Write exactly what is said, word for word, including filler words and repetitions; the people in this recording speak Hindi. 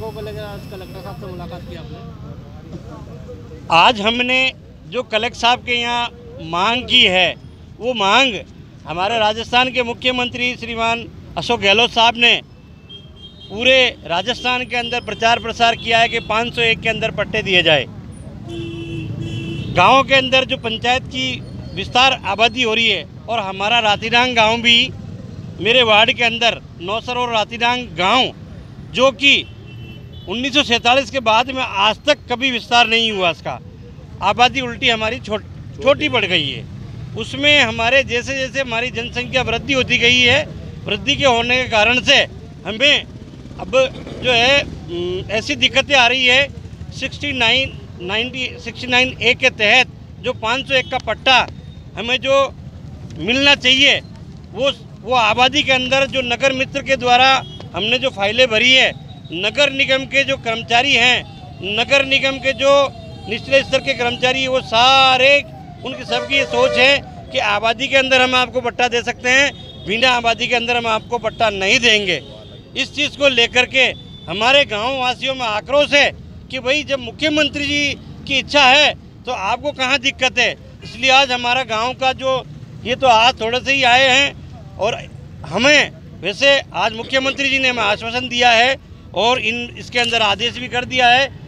समस्याओं को लेकर आज कलेक्टर साहब से मुलाकात की आपने? आज हमने जो कलेक्टर साहब के यहाँ मांग की है, वो मांग हमारे राजस्थान के मुख्यमंत्री श्रीमान अशोक गहलोत साहब ने पूरे राजस्थान के अंदर प्रचार प्रसार किया है कि पाँच सौ एक के अंदर पट्टे दिए जाए। गाँव के अंदर जो पंचायत की विस्तार आबादी हो रही है, और हमारा रातीडांग गांव भी मेरे वार्ड के अंदर नौसर और रातीडांग गांव, जो कि उन्नीस सौ सैंतालीस के बाद में आज तक कभी विस्तार नहीं हुआ, इसका आबादी उल्टी हमारी छोट छोटी बढ़ गई है। उसमें हमारे जैसे जैसे हमारी जनसंख्या वृद्धि होती गई है, वृद्धि के होने के कारण से हमें अब जो है ऐसी दिक्कतें आ रही है। Sixty nine ninety sixty nine A के तहत जो पाँच सौ एक का पट्टा हमें जो मिलना चाहिए, वो वो आबादी के अंदर जो नगर मित्र के द्वारा हमने जो फाइलें भरी है, नगर निगम के जो कर्मचारी हैं, नगर निगम के जो निचले स्तर के कर्मचारी, वो सारे उनकी सबकी ये सोच है कि आबादी के अंदर हम आपको पट्टा दे सकते हैं, बिना आबादी के अंदर हम आपको पट्टा नहीं देंगे। इस चीज़ को लेकर के हमारे गाँव वासियों में आक्रोश है कि भाई जब मुख्यमंत्री जी की इच्छा है तो आपको कहाँ दिक्कत है। इसलिए आज हमारा गांव का जो ये तो आज थोड़े से ही आए हैं, और हमें वैसे आज मुख्यमंत्री जी ने हमें आश्वासन दिया है और इन इसके अंदर आदेश भी कर दिया है